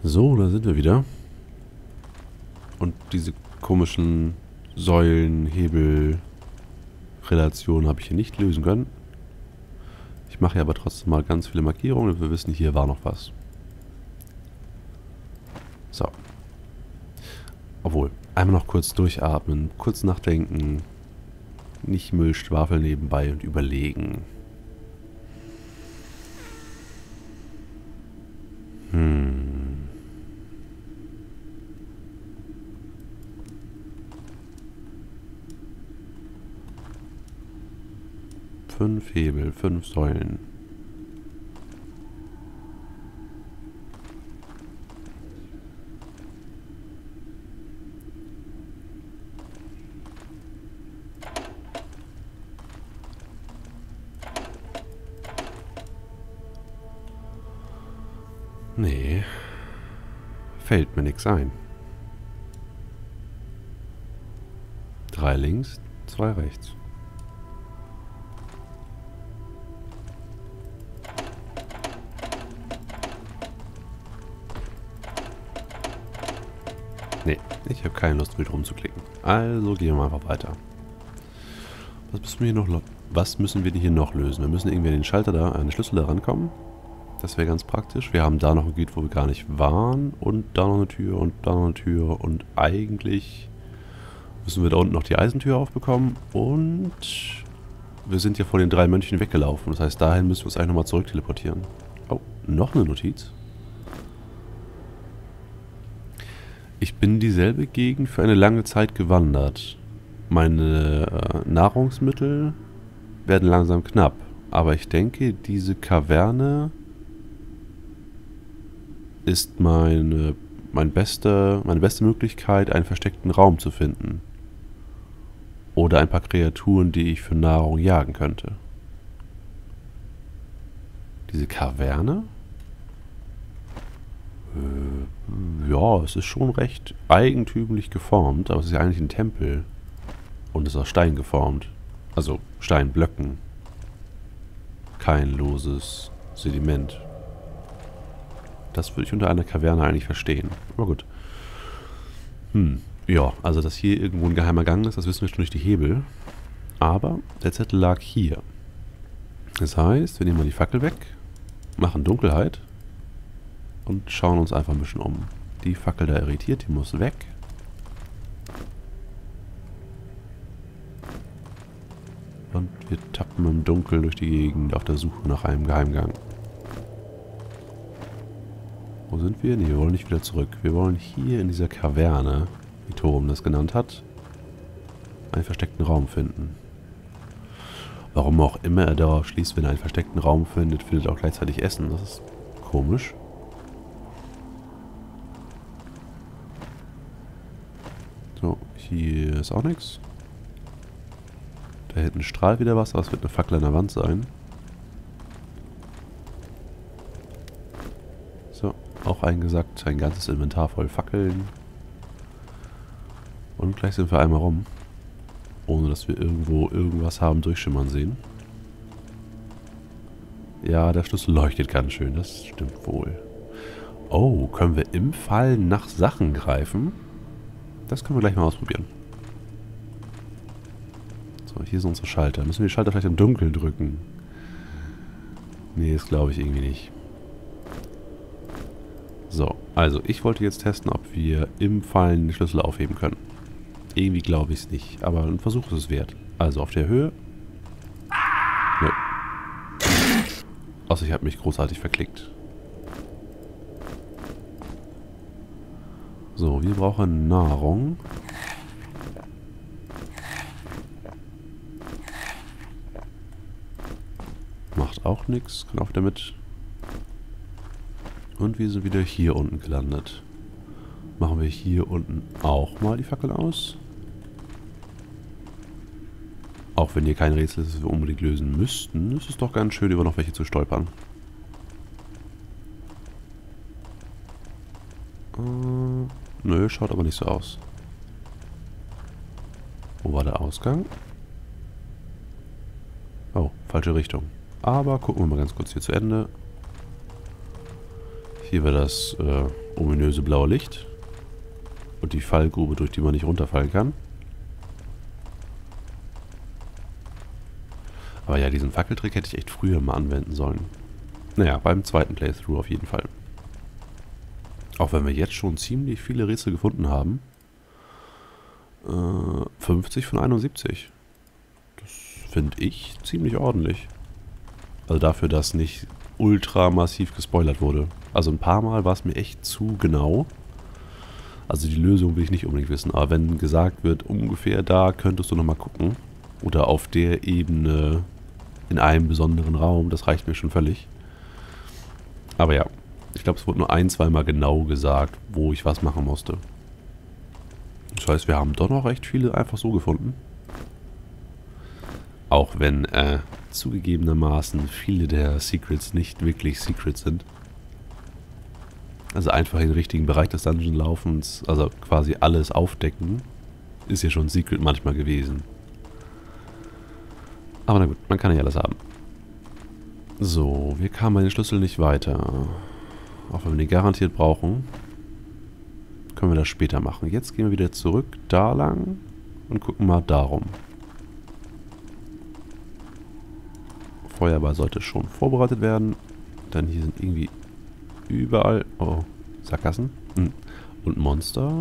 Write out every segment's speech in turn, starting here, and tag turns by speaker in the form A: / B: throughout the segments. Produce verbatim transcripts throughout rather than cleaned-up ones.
A: So, da sind wir wieder. Und diese komischen Säulen, Hebel, Relationen habe ich hier nicht lösen können. Ich mache hier aber trotzdem mal ganz viele Markierungen, damit wir wissen, hier war noch was. So. Obwohl, einmal noch kurz durchatmen, kurz nachdenken, nicht Müll schwafeln nebenbei und überlegen. Hm. Fünf Hebel, fünf Säulen. Nee. Fällt mir nichts ein. Drei links, zwei rechts. Nee, ich habe keine Lust, wild rumzuklicken. Also gehen wir einfach weiter. Was müssen wir hier noch, was müssen wir hier noch lösen? Wir müssen irgendwie an den Schalter da, an den Schlüssel da rankommen. Das wäre ganz praktisch. Wir haben da noch ein Gebiet, wo wir gar nicht waren. Und da noch eine Tür und da noch eine Tür. Und eigentlich müssen wir da unten noch die Eisentür aufbekommen. Und wir sind ja vor den drei Mönchen weggelaufen. Das heißt, dahin müssen wir uns eigentlich nochmal zurück teleportieren. Oh, noch eine Notiz. Ich bin dieselbe Gegend für eine lange Zeit gewandert. Meine äh, Nahrungsmittel werden langsam knapp. Aber ich denke, diese Kaverne ist meine, mein beste, meine beste Möglichkeit, einen versteckten Raum zu finden. Oder ein paar Kreaturen, die ich für Nahrung jagen könnte. Diese Kaverne? Äh, ja, es ist schon recht eigentümlich geformt, aber es ist ja eigentlich ein Tempel. Und es ist aus Stein geformt. Also Steinblöcken. Kein loses Sediment. Das würde ich unter einer Kaverne eigentlich verstehen. Aber gut. Hm. Ja, also dass hier irgendwo ein geheimer Gang ist, das wissen wir schon durch die Hebel. Aber der Zettel lag hier. Das heißt, wir nehmen mal die Fackel weg, machen Dunkelheit und schauen uns einfach ein bisschen um. Die Fackel da irritiert, die muss weg. Und wir tappen im Dunkeln durch die Gegend auf der Suche nach einem Geheimgang. Wo sind wir? Ne, wir wollen nicht wieder zurück. Wir wollen hier in dieser Kaverne, wie Torum das genannt hat, einen versteckten Raum finden. Warum auch immer er darauf schließt, wenn er einen versteckten Raum findet, findet er auch gleichzeitig Essen. Das ist komisch. So, hier ist auch nichts. Da hinten strahlt wieder was, aber es wird eine Fackel an der Wand sein. So, auch eingesackt, ein ganzes Inventar voll Fackeln. Und gleich sind wir einmal rum. Ohne dass wir irgendwo irgendwas haben durchschimmern sehen. Ja, der Schlüssel leuchtet ganz schön, das stimmt wohl. Oh, können wir im Fallen nach Sachen greifen? Das können wir gleich mal ausprobieren. So, hier sind unsere Schalter. Müssen wir die Schalter vielleicht im Dunkeln drücken? Nee, das glaube ich irgendwie nicht. So, also ich wollte jetzt testen, ob wir im Fallen die Schlüssel aufheben können. Irgendwie glaube ich es nicht, aber ein Versuch ist es wert. Also auf der Höhe. Nö. Außer ich habe mich großartig verklickt. So, wir brauchen Nahrung. Macht auch nichts, kann auch damit. Und wir sind wieder hier unten gelandet. Machen wir hier unten auch mal die Fackel aus. Auch wenn hier kein Rätsel ist, das wir unbedingt lösen müssten, ist es doch ganz schön, über noch welche zu stolpern. Äh, nö, schaut aber nicht so aus. Wo war der Ausgang? Oh, falsche Richtung. Aber gucken wir mal ganz kurz hier zu Ende. Hier wäre das äh, ominöse blaue Licht. Und die Fallgrube, durch die man nicht runterfallen kann. Aber ja, diesen Fackeltrick hätte ich echt früher mal anwenden sollen. Naja, beim zweiten Playthrough auf jeden Fall. Auch wenn wir jetzt schon ziemlich viele Rätsel gefunden haben. Äh, fünfzig von einundsiebzig. Das finde ich ziemlich ordentlich. Also dafür, dass nicht ultra massiv gespoilert wurde. Also ein paar Mal war es mir echt zu genau. Also die Lösung will ich nicht unbedingt wissen. Aber wenn gesagt wird, ungefähr da könntest du nochmal gucken. Oder auf der Ebene in einem besonderen Raum, das reicht mir schon völlig. Aber ja, ich glaube, es wurde nur ein, zweimal genau gesagt, wo ich was machen musste. Das heißt, wir haben doch noch recht viele einfach so gefunden. Auch wenn äh, zugegebenermaßen viele der Secrets nicht wirklich Secrets sind. Also einfach in den richtigen Bereich des Dungeon-Laufens, also quasi alles aufdecken, ist ja schon Secret manchmal gewesen. Aber na gut, man kann ja alles haben. So, wir kamen bei den Schlüssel nicht weiter. Auch wenn wir den garantiert brauchen, können wir das später machen. Jetzt gehen wir wieder zurück da lang und gucken mal darum. Feuerball sollte schon vorbereitet werden. Dann hier sind irgendwie überall... Oh, Sackgassen. Und Monster.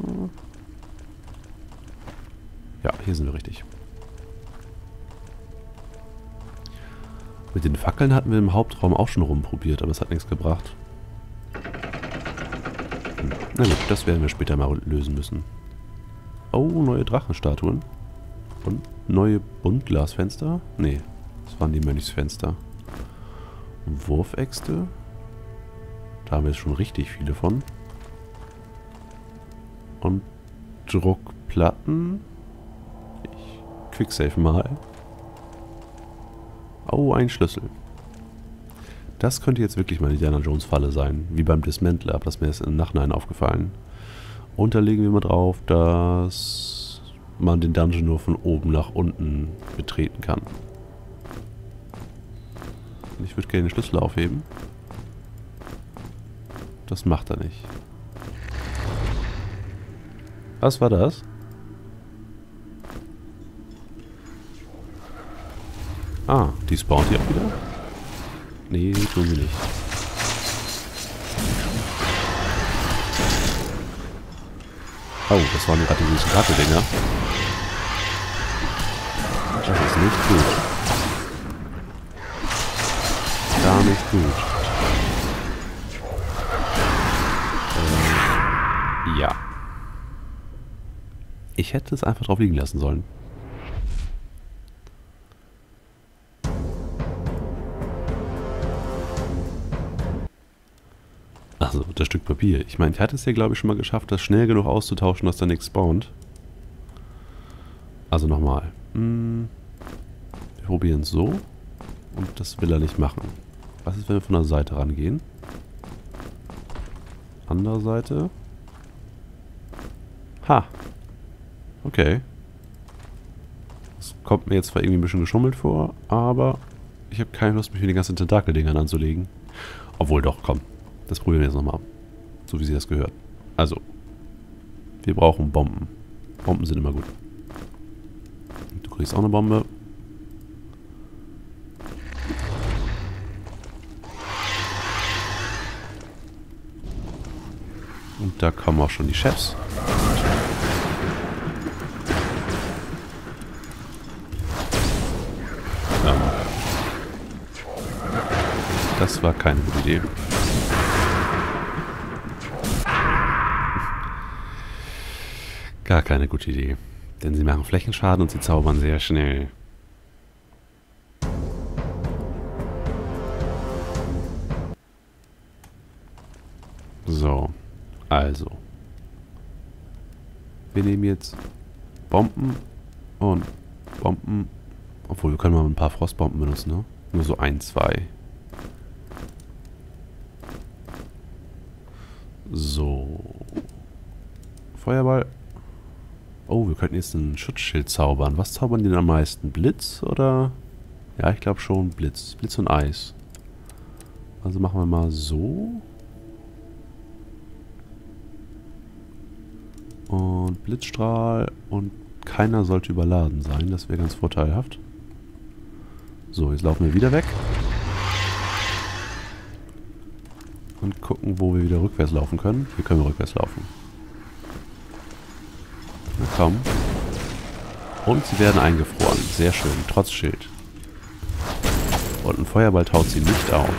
A: Ja, hier sind wir richtig. Mit den Fackeln hatten wir im Hauptraum auch schon rumprobiert, aber es hat nichts gebracht. Hm. Na gut, das werden wir später mal lösen müssen. Oh, neue Drachenstatuen. Und neue Buntglasfenster? Nee, das waren die Mönchsfenster. Wurfäxte. Da haben wir jetzt schon richtig viele von. Und Druckplatten. Ich quicksave mal. Oh, ein Schlüssel. Das könnte jetzt wirklich mal die Indiana Jones Falle sein. Wie beim Dismantler, aber das ist mir erst im Nachhinein aufgefallen. Und da legen wir mal drauf, dass man den Dungeon nur von oben nach unten betreten kann. Ich würde gerne den Schlüssel aufheben. Das macht er nicht. Was war das? Ah, die spawnt hier auch wieder? Nee, tun sie nicht. Oh, das waren gerade die süßen Karte-Dinger. Das ist nicht gut. Gar nicht gut. Ähm, ja. Ich hätte es einfach drauf liegen lassen sollen. Also, das Stück Papier. Ich meine, ich hatte es ja, glaube ich, schon mal geschafft, das schnell genug auszutauschen, dass da nichts spawnt. Also nochmal. Hm, wir probieren es so. Und das will er nicht machen. Was ist, wenn wir von der Seite rangehen? Andere Seite. Ha. Okay. Das kommt mir jetzt zwar irgendwie ein bisschen geschummelt vor, aber ich habe keine Lust, mich mit den ganzen Tentakeldingern anzulegen. Obwohl doch, komm. Das probieren wir jetzt nochmal. So wie sie das gehört. Also. Wir brauchen Bomben. Bomben sind immer gut. Du kriegst auch eine Bombe. Und da kommen auch schon die Chefs. Ja. Das war keine gute Idee. Gar keine gute Idee. Denn sie machen Flächenschaden und sie zaubern sehr schnell. So. Also. Wir nehmen jetzt Bomben und Bomben. Obwohl, wir können mal ein paar Frostbomben benutzen, ne? Nur so ein, zwei. So. Feuerball. Oh, wir könnten jetzt ein Schutzschild zaubern. Was zaubern die denn am meisten? Blitz oder? Ja, ich glaube schon Blitz. Blitz und Eis. Also machen wir mal so. Und Blitzstrahl und keiner sollte überladen sein. Das wäre ganz vorteilhaft. So, jetzt laufen wir wieder weg. Und gucken, wo wir wieder rückwärts laufen können. Hier können wir rückwärts laufen. Na komm. Und sie werden eingefroren. Sehr schön, trotz Schild. Und ein Feuerball taut sie nicht auf.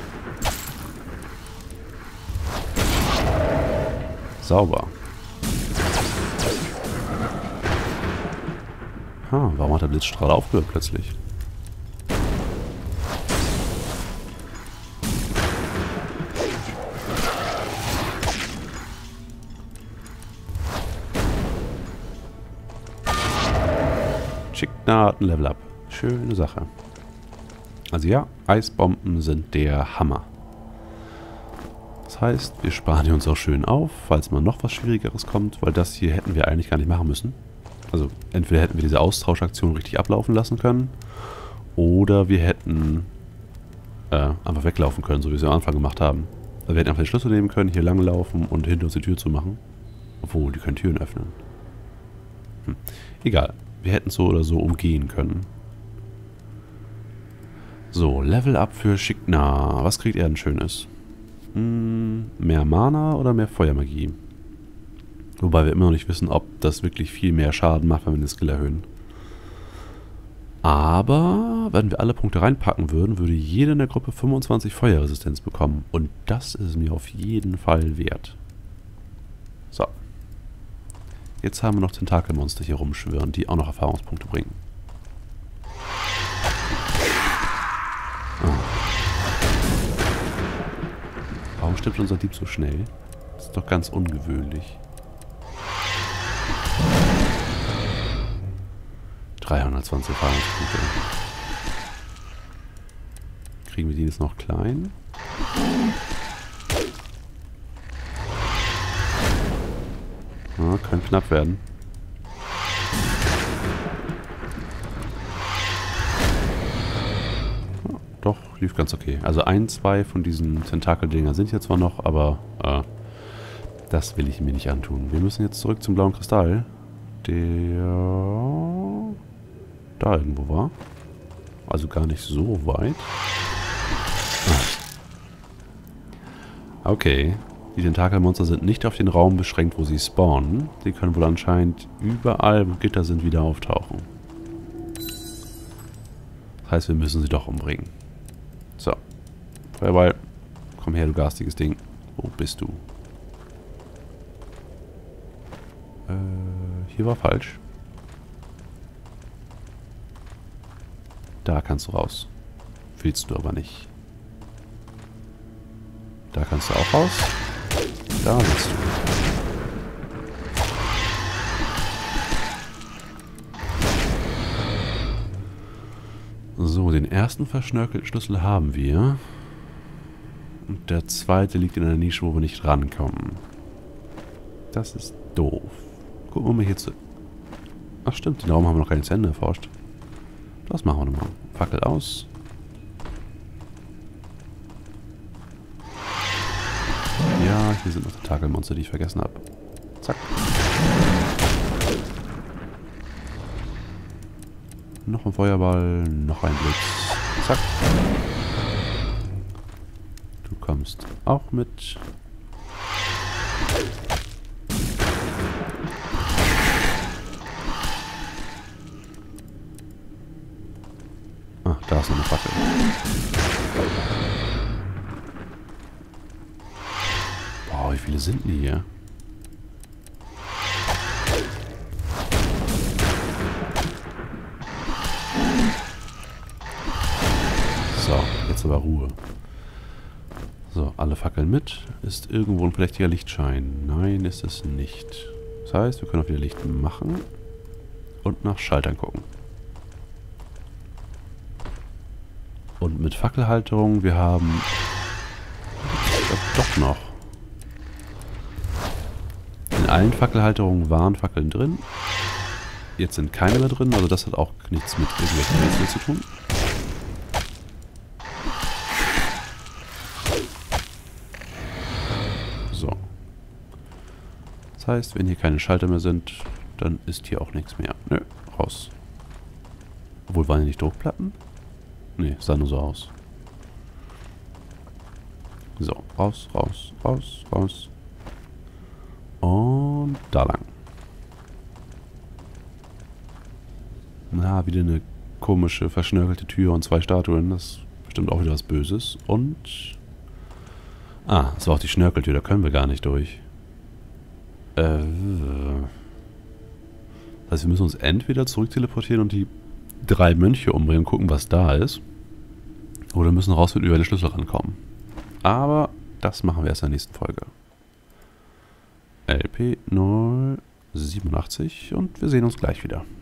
A: Sauber. Ha, warum hat der Blitzstrahl aufgehört plötzlich? Schickna hat ein Level Up. Schöne Sache. Also ja, Eisbomben sind der Hammer. Das heißt, wir sparen die uns auch schön auf, falls mal noch was Schwierigeres kommt, weil das hier hätten wir eigentlich gar nicht machen müssen. Also entweder hätten wir diese Austauschaktion richtig ablaufen lassen können, oder wir hätten äh, einfach weglaufen können, so wie wir es am Anfang gemacht haben. Also wir hätten einfach den Schlüssel nehmen können, hier langlaufen und hinter uns die Tür zu machen. Obwohl, die können Türen öffnen. Hm. Egal, wir hätten es so oder so umgehen können. So, Level Up für Schickna. Was kriegt er denn Schönes? Hm, mehr Mana oder mehr Feuermagie? Wobei wir immer noch nicht wissen, ob das wirklich viel mehr Schaden macht, wenn wir den Skill erhöhen. Aber wenn wir alle Punkte reinpacken würden, würde jeder in der Gruppe fünfundzwanzig Feuerresistenz bekommen. Und das ist mir auf jeden Fall wert. So. Jetzt haben wir noch Tentakelmonster hier rumschwirren, die auch noch Erfahrungspunkte bringen. Oh. Warum stirbt unser Dieb so schnell? Das ist doch ganz ungewöhnlich. dreihundertzwanzig Erfahrungspunkte. Kriegen wir die jetzt noch klein? Ja, kann knapp werden. Ja, doch, lief ganz okay. Also ein, zwei von diesen Tentakeldinger sind hier zwar noch, aber äh, das will ich mir nicht antun. Wir müssen jetzt zurück zum blauen Kristall, der da irgendwo war. Also gar nicht so weit. Ah. Okay. Die Tentakelmonster sind nicht auf den Raum beschränkt, wo sie spawnen. Die können wohl anscheinend überall, wo Gitter sind, wieder auftauchen. Das heißt, wir müssen sie doch umbringen. So. Feuerball. Komm her, du garstiges Ding. Wo bist du? Äh, hier war falsch. Da kannst du raus. Willst du aber nicht. Da kannst du auch raus. Da willst du. So, den ersten verschnörkelten Schlüssel haben wir. Und der zweite liegt in einer Nische, wo wir nicht rankommen. Das ist doof. Gucken wir mal hier zu... Ach stimmt, den Raum haben wir noch gar nicht zu Ende erforscht. Das machen wir nochmal. Fackel aus. Ja, hier sind noch Tentakelmonster, die ich vergessen habe. Zack. Noch ein Feuerball, noch ein Blitz. Zack. Du kommst auch mit. Ah, da ist noch eine Fackel. Boah, wie viele sind denn hier? So, jetzt aber Ruhe. So, alle Fackeln mit. Ist irgendwo ein verdächtiger Lichtschein? Nein, ist es nicht. Das heißt, wir können auch wieder Licht machen und nach Schaltern gucken. Und mit Fackelhalterung, wir haben doch noch. In allen Fackelhalterungen waren Fackeln drin. Jetzt sind keine mehr drin, also das hat auch nichts mit irgendwelchen Rätseln zu tun. Das heißt, wenn hier keine Schalter mehr sind, dann ist hier auch nichts mehr. Nö, raus. Obwohl, waren hier nicht Druckplatten? Nee, sah nur so aus. So, raus, raus, raus, raus. Und da lang. Na, wieder eine komische, verschnörkelte Tür und zwei Statuen. Das ist bestimmt auch wieder was Böses. Und... Ah, das war auch die Schnörkeltür, da können wir gar nicht durch. Äh... Das heißt, wir müssen uns entweder zurück teleportieren und die drei Mönche umbringen und gucken, was da ist. Oder müssen rausfinden, wie wir an den Schlüssel rankommen. Aber das machen wir erst in der nächsten Folge. L P null siebenundachtzig und wir sehen uns gleich wieder.